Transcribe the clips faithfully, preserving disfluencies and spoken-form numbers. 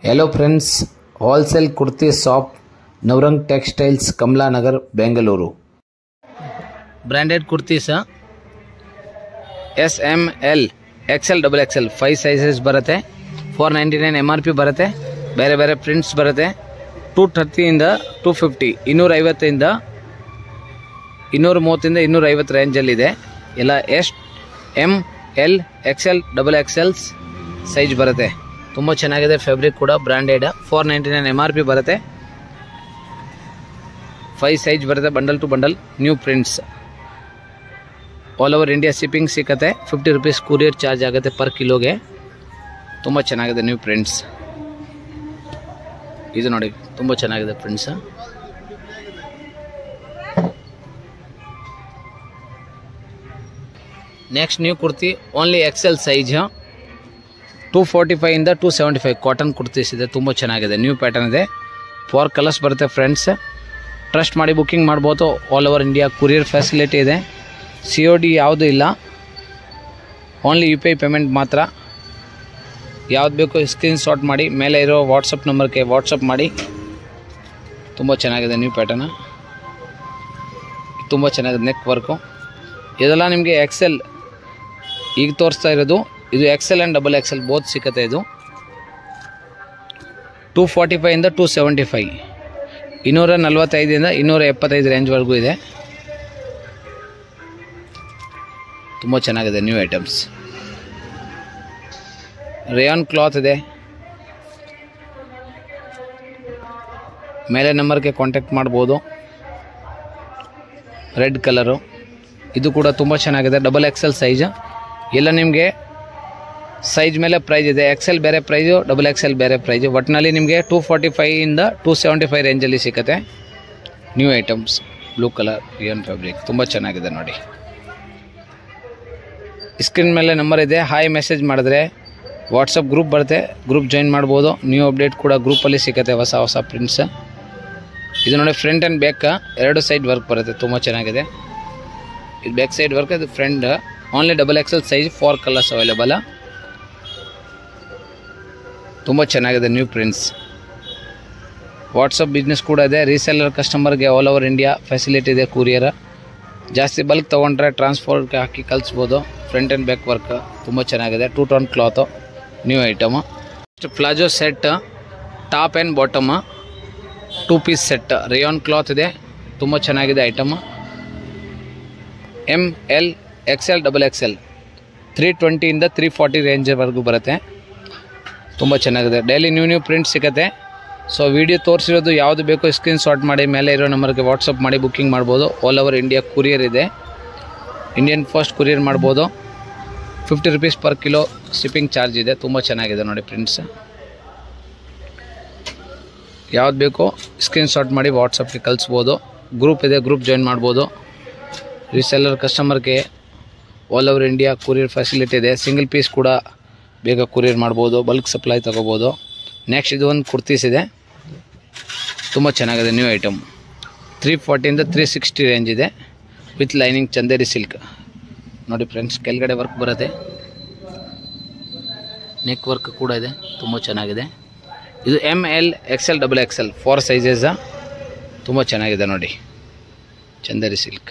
Hello friends, wholesale kurti shop Navrang textiles Kamala Nagar Bengaluru. Branded kurtis S M L XL double XL five sizes बरुत्ते। Four ninety nine M R P बरुत्ते। ಬೇರೆ ಬೇರೆ prints ಬರುತ್ತೆ। Two ಥರ್ಟಿಯಿಂದ two fifty ಇನ್ನೂರ ಐವತ್ತಿಂದ ಇನ್ನೂರ ಮೂವತ್ತಿಂದ ಇನ್ನೂರ ಐವತ್ತು ರೇಂಜಲ್ಲಿದೆ। ಎಲ್ಲ S M L XL double XLs size ಬರುತ್ತೆ। ತುಂಬ ಚೆನ್ನಾಗಿದೆ, ಫ್ಯಾಬ್ರಿಕ್ ಕೂಡ branded. Four ninety nine M R P ಬರುತ್ತೆ। ಫೈವ್ ಸೈಜ್ ಬರುತ್ತೆ, bundle to bundle, new prints. All over India shipping ಸಿಕ್ಕತ್ತೆ। ಫಿಫ್ಟಿ ರುಪೀಸ್ ಕೊರಿಯರ್ ಚಾರ್ಜ್ ಆಗುತ್ತೆ ಪರ್ ಕಿಲೋಗೆ। ತುಂಬ ಚೆನ್ನಾಗಿದೆ ನ್ಯೂ ಪ್ರಿಂಟ್ಸ್। ಇದು ನೋಡಿ, ತುಂಬ ಚೆನ್ನಾಗಿದೆ prints. Next new kurti only XL size two forty five ಇಂದ two seventy five cotton kurtis ಇದೆ। ತುಂಬ ಚೆನ್ನಾಗಿದೆ, ನ್ಯೂ ಪ್ಯಾಟರ್ನ್ ಇದೆ। ಫೋರ್ ಕಲರ್ಸ್ ಬರುತ್ತೆ ಫ್ರೆಂಡ್ಸ್। ಟ್ರಸ್ಟ್ ಮಾಡಿ ಬುಕ್ಕಿಂಗ್ ಮಾಡ್ಬೋದು। All over India courier facility ಇದೆ। ಸಿ ಒ ಡಿ ಯಾವುದೂ ಇಲ್ಲ, only U P I payment ಮಾತ್ರ। ಯಾವ್ದು ಬೇಕು ಸ್ಕ್ರೀನ್ ಶಾಟ್ ಮಾಡಿ ಮೇಲೆ ಇರೋ ವಾಟ್ಸಪ್ ನಂಬರ್ಗೆ ವಾಟ್ಸಪ್ ಮಾಡಿ। ತುಂಬ ಚೆನ್ನಾಗಿದೆ ನ್ಯೂ ಪ್ಯಾಟರ್ನ್, ತುಂಬ ಚೆನ್ನಾಗಿದೆ ನೆಕ್ ವರ್ಕು। ಇದೆಲ್ಲ ನಿಮಗೆ ಎಕ್ಸೆಲ್ ಈಗ ತೋರಿಸ್ತಾ ಇರೋದು, ಇದು XL and double XL both ಸಿಕ್ಕತ್ತೆ। ಇದು ಟೂ ಫಾರ್ಟಿ ಫೈವಿಂದ ಟೂ ಸೆವೆಂಟಿ ಫೈವ್ ಇನ್ನೂರ ನಲ್ವತ್ತೈದರಿಂದ ಇನ್ನೂರ ಎಪ್ಪತ್ತೈದು ರೇಂಜ್ವರೆಗೂ ಇದೆ। ತುಂಬ ಚೆನ್ನಾಗಿದೆ ನ್ಯೂ ಐಟಮ್ಸ್। ರೇಯಾನ್ ಕ್ಲಾತ್ ಇದೆ। ಮೇಲೆ ನಂಬರ್ಗೆ ಕಾಂಟ್ಯಾಕ್ಟ್ ಮಾಡ್ಬೋದು। ರೆಡ್ ಕಲರು, ಇದು ಕೂಡ ತುಂಬ ಚೆನ್ನಾಗಿದೆ, ಡಬಲ್ ಎಕ್ಸೆಲ್ ಸೈಜ್। ಎಲ್ಲ ನಿಮಗೆ ಸೈಜ್ ಮೇಲೆ ಪ್ರೈಸ್ ಇದೆ। ಎಕ್ಸೆಲ್ ಬೇರೆ ಪ್ರೈಸು, ಡಬಲ್ ಎಕ್ಸೆಲ್ ಬೇರೆ ಪ್ರೈಸು। ಒಟ್ಟಿನಲ್ಲಿ ನಿಮಗೆ ಟೂ ಫಾರ್ಟಿ ಫೈವಿಂದ ಟೂ ಸೆವೆಂಟಿ ಫೈವ್ ರೇಂಜಲ್ಲಿ ಸಿಗುತ್ತೆ new items. Blue colour rayon fabric, ತುಂಬ ಚೆನ್ನಾಗಿದೆ ನೋಡಿ। ಸ್ಕ್ರೀನ್ ಮೇಲೆ ನಂಬರ್ ಇದೆ, ಹಾಯ್ ಮೆಸೇಜ್ ಮಾಡಿದ್ರೆ ವಾಟ್ಸಪ್ ಗ್ರೂಪ್ ಬರುತ್ತೆ, ಗ್ರೂಪ್ ಜಾಯಿನ್ ಮಾಡ್ಬೋದು। ನ್ಯೂ ಅಪ್ಡೇಟ್ ಕೂಡ ಗ್ರೂಪಲ್ಲಿ ಸಿಗುತ್ತೆ, ಹೊಸ ಹೊಸ ಪ್ರಿಂಟ್ಸ್। ಇದು ನೋಡಿ ಫ್ರಂಟ್ ಆ್ಯಂಡ್ ಬ್ಯಾಕ್ ಎರಡು ಸೈಡ್ ವರ್ಕ್ ಬರುತ್ತೆ, ತುಂಬ ಚೆನ್ನಾಗಿದೆ। ಇದು ಬ್ಯಾಕ್ ಸೈಡ್ ವರ್ಕ್, ಇದು front. Only double XL size, four colours available. ತುಂಬ ಚೆನ್ನಾಗಿದೆ ನ್ಯೂ ಪ್ರಿಂಟ್ಸ್। ವಾಟ್ಸಪ್ ಬಿಸ್ನೆಸ್ ಕೂಡ ಇದೆ। ರೀಸೆಲ್ಲರ್ ಕಸ್ಟಮರ್ಗೆ ಆಲ್ ಓವರ್ ಇಂಡಿಯಾ ಫೆಸಿಲಿಟಿ ಇದೆ ಕೊರಿಯರ್। ಜಾಸ್ತಿ ಬಲ್ಕ್ ತೊಗೊಂಡ್ರೆ ಟ್ರಾನ್ಸ್ಪೋರ್ಟ್ಗೆ ಹಾಕಿ ಕಳಿಸ್ಬೋದು। ಫ್ರಂಟ್ ಆ್ಯಂಡ್ ಬ್ಯಾಕ್ ವರ್ಕ್ ತುಂಬ ಚೆನ್ನಾಗಿದೆ। Two tone cloth, new item. Palazzo set, top and bottom, two piece set, rayon cloth ಇದೆ, ತುಂಬ ಚೆನ್ನಾಗಿದೆ item. M L XL double XL three ಟ್ವೆಂಟಿಯಿಂದ ತ್ರೀ ಫಾರ್ಟಿ ರೇಂಜ್ವರೆಗೂ ಬರುತ್ತೆ, ತುಂಬ ಚೆನ್ನಾಗಿದೆ। ಡೈಲಿ ನ್ಯೂ ನ್ಯೂ ಪ್ರಿಂಟ್ ಸಿಗುತ್ತೆ। ಸೊ ವಿಡಿಯೋ ತೋರಿಸಿರೋದು ಯಾವುದು ಬೇಕೋ ಸ್ಕ್ರೀನ್ ಶಾಟ್ ಮಾಡಿ ಮೇಲೆ ಇರೋ ನಂಬರ್ಗೆ ವಾಟ್ಸಪ್ ಮಾಡಿ ಬುಕ್ಕಿಂಗ್ ಮಾಡ್ಬೋದು। ಆಲ್ ಓವರ್ ಇಂಡಿಯಾ ಕೊರಿಯರ್ ಇದೆ, ಇಂಡಿಯನ್ ಫಸ್ಟ್ ಕೊರಿಯರ್ ಮಾಡ್ಬೋದು। Fifty rupees per kilo shipping charge ಇದೆ। ತುಂಬ ಚೆನ್ನಾಗಿದೆ ನೋಡಿ ಪ್ರಿಂಟ್ಸ್। ಯಾವ್ದು ಬೇಕೋ ಸ್ಕ್ರೀನ್ ಶಾಟ್ ಮಾಡಿ ವಾಟ್ಸಪ್ಗೆ ಕಳಿಸ್ಬೋದು। ಗ್ರೂಪ್ ಇದೆ, ಗ್ರೂಪ್ ಜಾಯಿನ್ ಮಾಡ್ಬೋದು। ರೀಸೆಲ್ಲರ್ ಕಸ್ಟಮರ್ಗೆ all over India courier facility ಇದೆ। ಸಿಂಗಲ್ ಪೀಸ್ ಕೂಡ ಬೇಗ ಕೊರಿಯರ್ ಮಾಡ್ಬೋದು, ಬಲ್ಕ್ ಸಪ್ಲೈ ತೊಗೋಬೋದು। ನೆಕ್ಸ್ಟ್ ಇದು ಒಂದು ಕುರ್ತೀಸ್ ಇದೆ, ತುಂಬ ಚೆನ್ನಾಗಿದೆ ನ್ಯೂ ಐಟಮ್। ತ್ರೀ ಫಾರ್ಟಿಯಿಂದ ತ್ರೀ ಸಿಕ್ಸ್ಟಿ ರೇಂಜ್ ಇದೆ, ವಿತ್ ಲೈನಿಂಗ್ ಚಂದೇರಿ ಸಿಲ್ಕ್ ನೋಡಿ ಫ್ರೆಂಡ್ಸ್। ಕೆಳಗಡೆ ವರ್ಕ್ ಬರುತ್ತೆ, ನೆಕ್ ವರ್ಕ್ ಕೂಡ ಇದೆ, ತುಂಬ ಚೆನ್ನಾಗಿದೆ। ಇದು M L XL double XL four sizes, ತುಂಬ ಚೆನ್ನಾಗಿದೆ ನೋಡಿ, ಚಂದೇರಿ ಸಿಲ್ಕ್।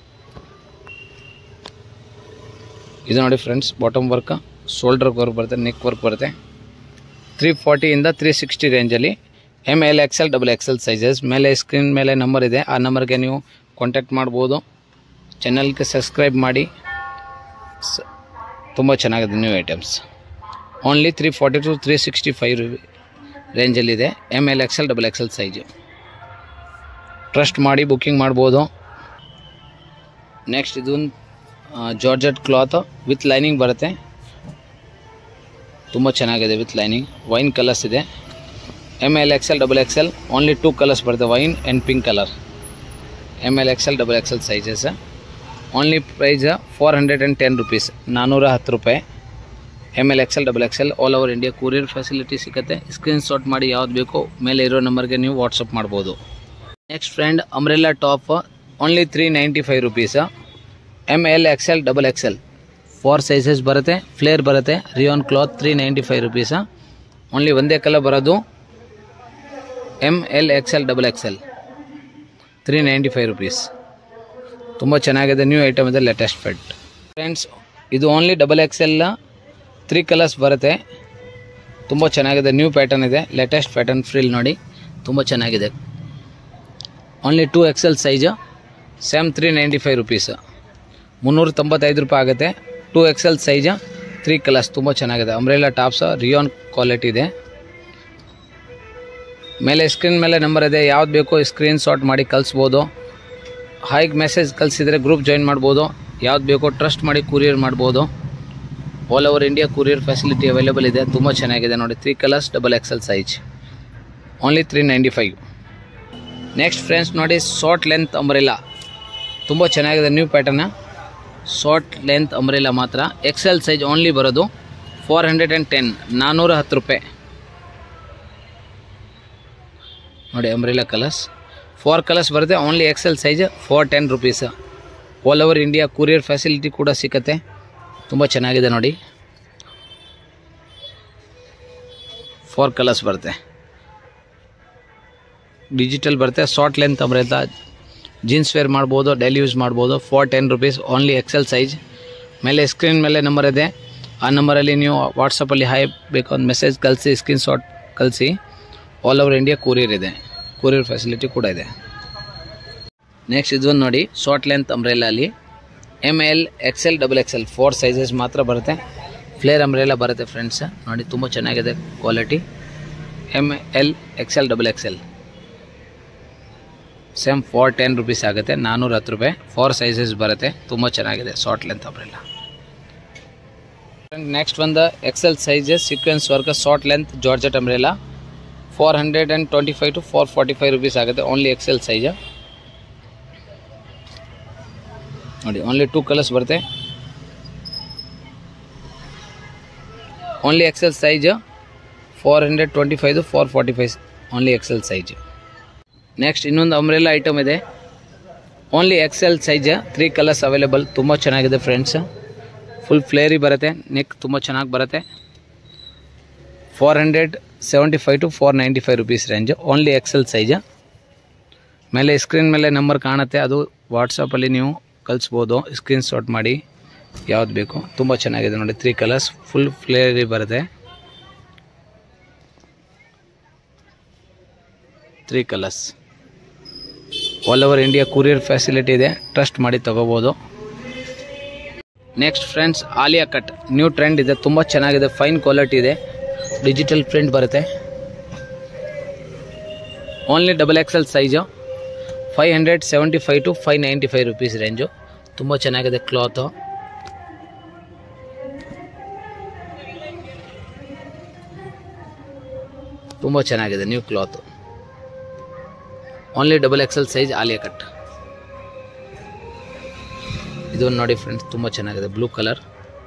ಇದು ನೋಡಿ friends, bottom work, shoulder work ಬರುತ್ತೆ, ನೆಕ್ ವರ್ಕ್ ಬರುತ್ತೆ। ತ್ರೀ ಫಾರ್ಟಿಯಿಂದ ತ್ರೀ ಸಿಕ್ಸ್ಟಿ ರೇಂಜಲ್ಲಿ M L XL double XL sizes. ಮೇಲೆ ಸ್ಕ್ರೀನ್ ಮೇಲೆ ನಂಬರ್ ಇದೆ, ಆ ನಂಬರ್ಗೆ ನೀವು ಕಾಂಟ್ಯಾಕ್ಟ್ ಮಾಡ್ಬೋದು। ಚಾನಲ್ಗೆ ಸಬ್ಸ್ಕ್ರೈಬ್ ಮಾಡಿ। ತುಂಬ ಚೆನ್ನಾಗಿದೆ new items. Only three forty to three sixty five ರೇಂಜಲ್ಲಿದೆ, M L XL double XL size. Trust ಮಾಡಿ ಬುಕ್ಕಿಂಗ್ ಮಾಡ್ಬೋದು। ನೆಕ್ಸ್ಟ್ ಇದೊಂದು ಜಾರ್ಜೆಟ್ ಕ್ಲಾತ್ ವಿತ್ ಲೈನಿಂಗ್ ಬರುತ್ತೆ, ತುಂಬ ಚೆನ್ನಾಗಿದೆ ವಿತ್ ಲೈನಿಂಗ್। ವೈನ್ ಕಲರ್ಸ್ ಇದೆ, M L XL double XL, only two colours ಬರುತ್ತೆ, wine and pink colour. M L XL double XL sizes. Only price four hundred and ten rupees, ನಾನ್ನೂರ ಹತ್ತು ರೂಪಾಯಿ। M L XL double XL all over India courier facility ಸಿಗುತ್ತೆ। Screenshot ಮಾಡಿ ಯಾವ್ದು ಬೇಕೋ ಮೇಲೆ ಇರೋ ನಂಬರ್ಗೆ ನೀವು ವಾಟ್ಸಪ್ ಮಾಡ್ಬೋದು। Next friend umbrella top, only three ninety five rupees. M L XL double XL four sizes ಬರುತ್ತೆ, ಫ್ಲೇರ್ ಬರುತ್ತೆ, rayon cloth three ninety five rupees. Only ಒಂದೇ ಕಲರ್ ಬರೋದು M L XL double XL three ninety five rupees. ತುಂಬ ಚೆನ್ನಾಗಿದೆ, new item ಇದೆ, latest fit. Friends ಇದು only double XL three colours ಬರುತ್ತೆ. ತುಂಬ ಚೆನ್ನಾಗಿದೆ, ನ್ಯೂ ಪ್ಯಾಟರ್ನ್ ಇದೆ, ಲೇಟೆಸ್ಟ್ ಪ್ಯಾಟರ್ನ್ ಫ್ರಿಲ್ ನೋಡಿ ತುಂಬ ಚೆನ್ನಾಗಿದೆ. Only two XL size same three ninety five rupees, ಮುನ್ನೂರ ತೊಂಬತ್ತೈದು ರೂಪಾಯಿ ಆಗುತ್ತೆ. Two XL size three colours ತುಂಬ ಚೆನ್ನಾಗಿದೆ. ಅಂಬ್ರೆಲಾ ಟಾಪ್ಸ್ ರಿಯಾನ್ ಕ್ವಾಲಿಟಿ ಇದೆ. ಮೇಲೆ ಸ್ಕ್ರೀನ್ ಮೇಲೆ ನಂಬರ್ ಇದೆ, ಯಾವ್ದು ಬೇಕೋ ಸ್ಕ್ರೀನ್ ಶಾಟ್ ಮಾಡಿ ಕಳಿಸ್ಬೋದು. ಹಾಗೆ ಮೆಸೇಜ್ ಕಳಿಸಿದರೆ ಗ್ರೂಪ್ ಜಾಯಿನ್ ಮಾಡ್ಬೋದು. ಯಾವ್ದು ಬೇಕೋ ಟ್ರಸ್ಟ್ ಮಾಡಿ ಕೊರಿಯರ್ ಮಾಡ್ಬೋದು. All over India courier facility available ಇದೆ. ತುಂಬ ಚೆನ್ನಾಗಿದೆ ನೋಡಿ, three colours double XL size only three ninety five. Next friends ನೋಡಿ ಶಾರ್ಟ್ ಲೆಂತ್ ಅಂಬ್ರೆಲಾ ತುಂಬ ಚೆನ್ನಾಗಿದೆ, new pattern. Short length umbrella ಮಾತ್ರ ಎಕ್ಸೆಲ್ ಸೈಜ್ ಓನ್ಲಿ ಬರೋದು ಫೋರ್ ಹಂಡ್ರೆಡ್ ಆ್ಯಂಡ್ ಟೆನ್ ನಾನ್ನೂರ ಹತ್ತು ರೂಪಾಯಿ ನೋಡಿ. ಅಂಬ್ರೆಲಾ ಕಲರ್ಸ್ ಫೋರ್ ಕಲರ್ಸ್ ಬರುತ್ತೆ, only XL size four ten rupees. All over India courier facility ಕೂಡ ಸಿಗುತ್ತೆ. ತುಂಬ ಚೆನ್ನಾಗಿದೆ ನೋಡಿ, ಫೋರ್ ಕಲರ್ಸ್ ಬರುತ್ತೆ, ಡಿಜಿಟಲ್ ಬರುತ್ತೆ. Short length umbrella jeans wear ಮಾಡ್ಬೋದು, ಡೈಲಿ ಯೂಸ್ ಮಾಡ್ಬೋದು. Four ten rupees only XL size. ಮೇಲೆ ಸ್ಕ್ರೀನ್ ಮೇಲೆ ನಂಬರ್ ಇದೆ, ಆ ನಂಬರಲ್ಲಿ ನೀವು ವಾಟ್ಸಪ್ಪಲ್ಲಿ ಹಾಯ್ ಬೇಕು ಒಂದು ಮೆಸೇಜ್ ಕಳಿಸಿ, ಸ್ಕ್ರೀನ್ ಶಾಟ್ ಕಳಿಸಿ. ಆಲ್ ಓವರ್ ಇಂಡಿಯಾ ಕೊರಿಯರ್ ಇದೆ, ಕೊರಿಯರ್ ಫೆಸಿಲಿಟಿ ಕೂಡ ಇದೆ. ನೆಕ್ಸ್ಟ್ ಇದೊಂದು ನೋಡಿ ಶಾರ್ಟ್ ಲೆಂತ್ ಅಂಬ್ರೆಲಾ ಅಲ್ಲಿ M L XL double XL four sizes ಮಾತ್ರ ಬರುತ್ತೆ. ಫ್ಲೇರ್ ಅಂಬ್ರೆಲಾ ಬರುತ್ತೆ ಫ್ರೆಂಡ್ಸ್ ನೋಡಿ, ತುಂಬ ಚೆನ್ನಾಗಿದೆ quality. M L XL double XL same four ten rupees ಆಗುತ್ತೆ, ನಾನ್ನೂರ ಹತ್ತು ರೂಪಾಯಿ. ಫೋರ್ ಸೈಜಸ್ ಬರುತ್ತೆ, ತುಂಬ ಚೆನ್ನಾಗಿದೆ ಶಾರ್ಟ್ ಲೆಂತ್ ಅಂಬ್ರೆಲಾ. ನೆಕ್ಸ್ಟ್ ಒಂದು XL sizes sequence work short length georgette umbrella four hundred and twenty five to four forty five rupees ಆಗುತ್ತೆ, only XL size ನೋಡಿ. ಓನ್ಲಿ ಟೂ ಕಲರ್ಸ್ ಬರುತ್ತೆ, only XL size four hundred twenty five to four forty five only XL size. Next ಇನ್ನೊಂದು umbrella item ಇದೆ, only XL size three colours available. ತುಂಬ ಚೆನ್ನಾಗಿದೆ friends, full ಫ್ಲೇರಿ ಬರುತ್ತೆ, neck ತುಂಬ ಚೆನ್ನಾಗಿ ಬರುತ್ತೆ. Four hundred seventy five to four ninety five rupees range, only XL size. ಮೇಲೆ ಸ್ಕ್ರೀನ್ ಮೇಲೆ ನಂಬರ್ ಕಾಣುತ್ತೆ, ಅದು ವಾಟ್ಸಪ್ಪಲ್ಲಿ ನೀವು ಕಳಿಸ್ಬೋದು, ಸ್ಕ್ರೀನ್ ಶಾಟ್ ಮಾಡಿ ಯಾವ್ದು ಬೇಕು. ತುಂಬ ಚೆನ್ನಾಗಿದೆ ನೋಡಿ, ತ್ರೀ ಕಲರ್ಸ್ ಫುಲ್ ಫ್ಲೇರಿ ಬರುತ್ತೆ, three colours. All over India courier facility ಇದೆ, ಟ್ರಸ್ಟ್ ಮಾಡಿ ತಗೋಬೋದು. Next friends Alia cut new trend ಇದೆ, ತುಂಬ ಚೆನ್ನಾಗಿದೆ, ಫೈನ್ ಕ್ವಾಲಿಟಿ ಇದೆ, ಡಿಜಿಟಲ್ ಪ್ರಿಂಟ್ ಬರುತ್ತೆ. Only double XL size five hundred seventy five to five ninety five rupees range. ತುಂಬ ಚೆನ್ನಾಗಿದೆ ಕ್ಲಾತು, ತುಂಬ ಚೆನ್ನಾಗಿದೆ new cloth. Only double XL size Alia cut. ಇದೊಂದು ನೋಡಿ ಫ್ರೆಂಡ್ಸ್, ತುಂಬ ಚೆನ್ನಾಗಿದೆ, blue colour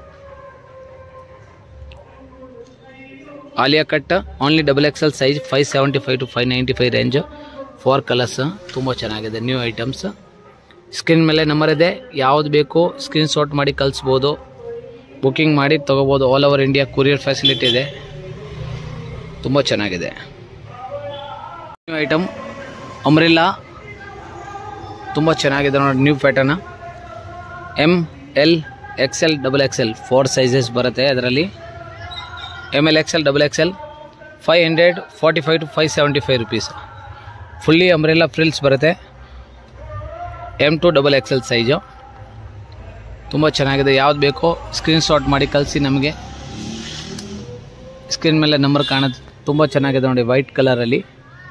Alia cut. Only double XL size five seventy five to five ninety five range, four colours. ತುಂಬ ಚೆನ್ನಾಗಿದೆ, ನ್ಯೂ ಐಟಮ್ಸ್. ಸ್ಕ್ರೀನ್ ಮೇಲೆ ನಂಬರ್ ಇದೆ, ಯಾವ್ದು ಬೇಕು ಸ್ಕ್ರೀನ್ ಶಾಟ್ ಮಾಡಿ ಕಳಿಸ್ಬೋದು, ಬುಕ್ಕಿಂಗ್ ಮಾಡಿ ತೊಗೋಬೋದು. All over India courier facility ಇದೆ, ತುಂಬ ಚೆನ್ನಾಗಿದೆ. ನ್ಯೂ ಐಟಮ್ ಅಂಬ್ರೆಲಾ ತುಂಬ ಚೆನ್ನಾಗಿದೆ ನೋಡಿ, new pattern. M L XL double XL four sizes ಬರುತ್ತೆ ಅದರಲ್ಲಿ. M L XL double XL five hundred forty five to five seventy five rupees. Fully umbrella frills ಬರುತ್ತೆ. M to double XL size ತುಂಬ ಚೆನ್ನಾಗಿದೆ, ಯಾವ್ದು ಬೇಕೋ screen shot ಮಾಡಿ ಕಳಿಸಿ ನಮಗೆ. ಸ್ಕ್ರೀನ್ ಮೇಲೆ ನಂಬರ್ ಕಾಣುತ್ತೆ, ತುಂಬ ಚೆನ್ನಾಗಿದೆ ನೋಡಿ, ವೈಟ್ ಕಲರಲ್ಲಿ.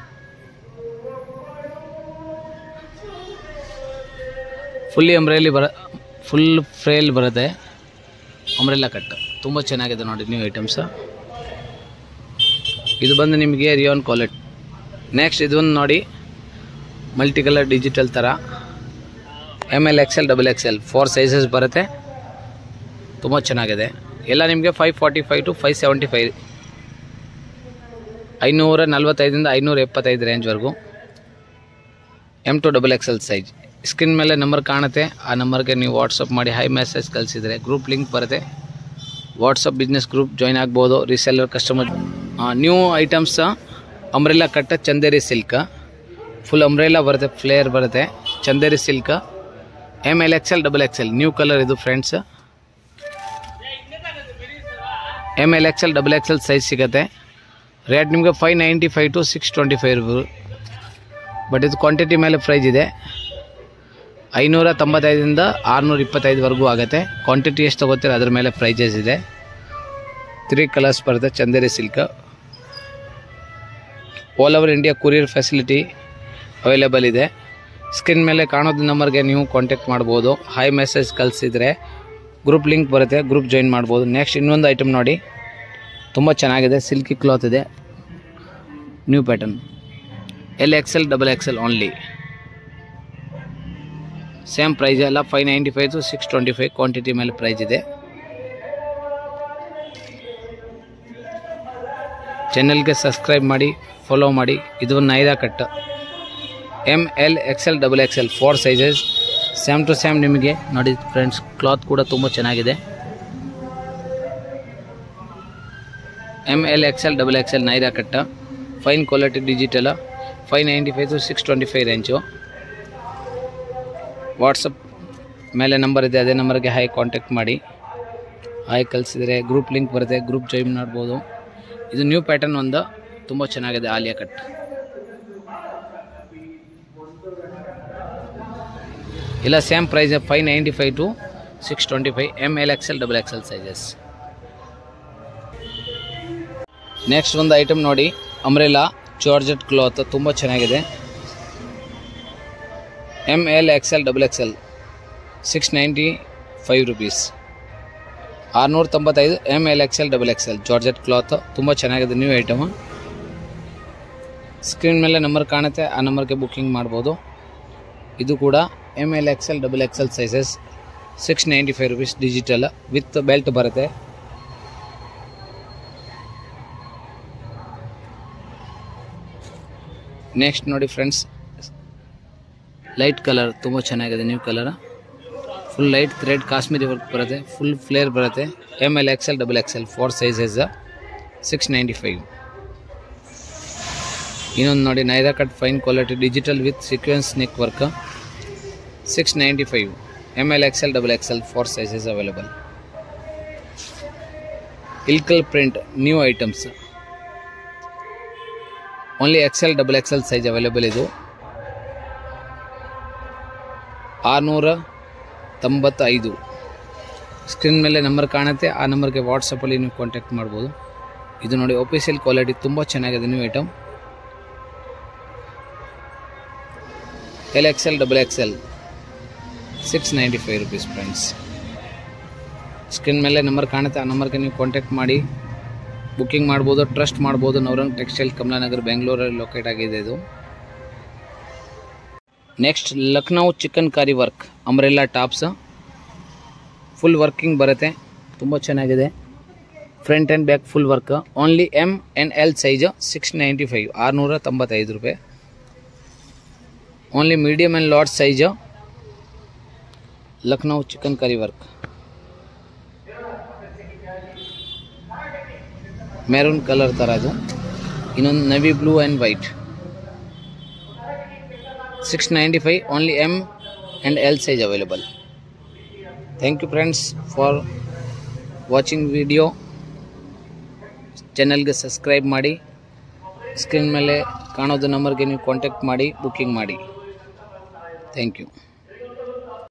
ಫುಲ್ಲಿ ಅಂಬ್ರೆಲಿ ಬರ ಫುಲ್ ಫ್ರೇಲ್ ಬರುತ್ತೆ, ಅಂಬ್ರೆಲಾ ಕಟ್ ತುಂಬ ಚೆನ್ನಾಗಿದೆ ನೋಡಿ, ನ್ಯೂ ಐಟಮ್ಸ್. ಇದು ಬಂದು ನಿಮಗೆ ರಿಯಾನ್ ಕ್ವಾಲಿಟಿ. ನೆಕ್ಸ್ಟ್ ಇದೊಂದು ನೋಡಿ, ಮಲ್ಟಿ ಕಲರ್ ಡಿಜಿಟಲ್ ಥರ M L XL double XL four sizes ಬರುತ್ತೆ, ತುಂಬ ಚೆನ್ನಾಗಿದೆ. ಎಲ್ಲ ನಿಮಗೆ five forty five to five seventy five ಐನೂರ ನಲ್ವತ್ತೈದರಿಂದ ಐನೂರ ಎಪ್ಪತ್ತೈದು ರೇಂಜ್ವರೆಗೂ. M to double XL size. Screen ಮೇಲೆ ನಂಬರ್ ಕಾಣುತ್ತೆ, ಆ ನಂಬರ್ಗೆ ನೀವು ವಾಟ್ಸಪ್ ಮಾಡಿ ಹೈ ಮೆಸೇಜ್ ಕಳಿಸಿದರೆ ಗ್ರೂಪ್ ಲಿಂಕ್ ಬರುತ್ತೆ, ವಾಟ್ಸಪ್ ಬಿಸ್ನೆಸ್ ಗ್ರೂಪ್ ಜಾಯ್ನ್ ಆಗ್ಬೋದು. Reseller customer new items umbrella ಕಟ್ಟ ಚಂದೇರಿ ಸಿಲ್ಕ್ ಫುಲ್ ಅಂಬ್ರೆಲಾ ಬರುತ್ತೆ, ಫ್ಲೇಯರ್ ಬರುತ್ತೆ, Chanderi silk M L XL double XL new colour ಇದು friends. M L XL double XL size ಸಿಗುತ್ತೆ. Rate ನಿಮಗೆ five ninety five to six twenty five ರು, but ಇದು quantity ಮೇಲೆ price ಇದೆ. ಐನೂರ ತೊಂಬತ್ತೈದರಿಂದ ಆರುನೂರ ಇಪ್ಪತ್ತೈದುವರೆಗೂ ಆಗುತ್ತೆ. ಕ್ವಾಂಟಿಟಿ ಎಷ್ಟು ತಗೋತೀರ ಅದ್ರ ಮೇಲೆ ಪ್ರೈಜಸ್ ಇದೆ. ತ್ರೀ ಕಲರ್ಸ್ ಬರುತ್ತೆ, Chanderi silk. All over India courier facility available ಇದೆ. ಸ್ಕ್ರೀನ್ ಮೇಲೆ ಕಾಣೋದು ನಂಬರ್ಗೆ ನೀವು ಕಾಂಟ್ಯಾಕ್ಟ್ ಮಾಡ್ಬೋದು. ಹಾಯ್ ಮೆಸೇಜ್ ಕಳಿಸಿದರೆ ಗ್ರೂಪ್ ಲಿಂಕ್ ಬರುತ್ತೆ, ಗ್ರೂಪ್ ಜಾಯಿನ್ ಮಾಡ್ಬೋದು. ನೆಕ್ಸ್ಟ್ ಇನ್ನೊಂದು ಐಟಮ್ ನೋಡಿ, ತುಂಬ ಚೆನ್ನಾಗಿದೆ, ಸಿಲ್ಕಿ ಕ್ಲಾತ್ ಇದೆ, new pattern, L XL double XL only. Same price ಎಲ್ಲ five ninety five to six twenty five quantity ಮೇಲೆ ಪ್ರೈಸ್ ಇದೆ. ಚಾನಲ್ಗೆ ಸಬ್ಸ್ಕ್ರೈಬ್ ಮಾಡಿ, ಫಾಲೋ ಮಾಡಿ. ಇದು Naira cut M L XL double XL four sizes same to same ನಿಮಗೆ ನೋಡಿ friends. Cloth ಕೂಡ ತುಂಬ ಚೆನ್ನಾಗಿದೆ. M L XL double XL Naira ಕಟ್ಟ fine quality digital five ninety five to six twenty five range. WhatsApp ಮೇಲೆ number ಇದೆ, ಅದೇ ನಂಬರ್ಗೆ ಹಾಯ್ ಕಾಂಟ್ಯಾಕ್ಟ್ ಮಾಡಿ. ಹಾಯ್ ಕಳಿಸಿದರೆ ಗ್ರೂಪ್ ಲಿಂಕ್ ಬರುತ್ತೆ, ಗ್ರೂಪ್ ಜಾಯಿನ್ ಮಾಡ್ಬೋದು. ಇದು ನ್ಯೂ ಪ್ಯಾಟರ್ನ್ ಒಂದು ತುಂಬ ಚೆನ್ನಾಗಿದೆ, ಆಲಿಯಾ ಕಟ್. ಇಲ್ಲ same price five ninety five to six twenty five M L XL double XL sizes. Next ಒಂದು ಐಟಮ್ ನೋಡಿ, ಅಂಬ್ರೆಲಾ ಜಾರ್ಜೆಟ್ ಕ್ಲಾತ್ ತುಂಬ ಚೆನ್ನಾಗಿದೆ. M L XL double XL six ninety five rupees, ಆರುನೂರ ತೊಂಬತ್ತೈದು. M L XL double XL georgette cloth ತುಂಬ ಚೆನ್ನಾಗಿದೆ, new item. Screen ಮೇಲೆ number ಕಾಣುತ್ತೆ, ಆ ನಂಬರ್ಗೆ ಬುಕ್ಕಿಂಗ್ ಮಾಡ್ಬೋದು. ಇದು ಕೂಡ M L XL double XL sizes six ninety five rupees digital with belt ಬರುತ್ತೆ. ನೆಕ್ಸ್ಟ್ ನೋಡಿ ಫ್ರೆಂಡ್ಸ್, ಲೈಟ್ ಕಲರ್ ತುಂಬ ಚೆನ್ನಾಗಿದೆ, new colour. Full light thread Kashmiri work ಬರುತ್ತೆ, ಫುಲ್ ಫ್ಲೇರ್ ಬರುತ್ತೆ. M L XL double XL four sizes six ninety five. ಇನ್ನೊಂದು ನೋಡಿ, Naira cut fine quality digital with sequence neck work six ninety five. M L XL double XL four sizes available. Ilkal print new items, only XL double XL size available. ಇದು ಆರುನೂರ ತೊಂಬತ್ತೈದು. Screen ಮೇಲೆ number ಕಾಣುತ್ತೆ, ಆ ನಂಬರ್ಗೆ ವಾಟ್ಸಪ್ಪಲ್ಲಿ ನೀವು ಕಾಂಟ್ಯಾಕ್ಟ್ ಮಾಡ್ಬೋದು. ಇದು ನೋಡಿ ಆಫೀಷಿಯಲ್ ಕ್ವಾಲಿಟಿ ತುಂಬ ಚೆನ್ನಾಗಿದೆ, new item. L XL double XL six ninety five rupees friends. Screen ಮೇಲೆ ನಂಬರ್ ಕಾಣುತ್ತೆ, ಆ ನಂಬರ್ಗೆ ನೀವು ಕಾಂಟ್ಯಾಕ್ಟ್ ಮಾಡಿ ಬುಕ್ಕಿಂಗ್ ಮಾಡ್ಬೋದು, ಟ್ರಸ್ಟ್ ಮಾಡ್ಬೋದು. ನವರಂಗ್ ಟೆಕ್ಸ್ಟೈಲ್, ಕಮಲಾನಗರ್, ಬೆಂಗಳೂರಲ್ಲಿ ಲೊಕೇಟ್ ಆಗಿದೆ ಇದು. Next Lucknow chikankari work umbrella tops, full working ಬರುತ್ತೆ, ತುಂಬ ಚೆನ್ನಾಗಿದೆ. Front and back full work. Only M and L size six ninety five, ಆರುನೂರ ತೊಂಬತ್ತೈದು ರೂಪಾಯಿ. Only medium and large size Lucknow chikankari work. Maroon colour ಥರ ಇದು. ಇನ್ನೊಂದು navy blue and white six ninety five. Only M and L size available. Thank you friends for watching video. ಚಾನಲ್ಗೆ subscribe ಮಾಡಿ, screen ಮೇಲೆ ಕಾಣೋದು ನಂಬರ್ಗೆ ನೀವು ಕಾಂಟ್ಯಾಕ್ಟ್ ಮಾಡಿ ಬುಕ್ಕಿಂಗ್ ಮಾಡಿ. Thank you.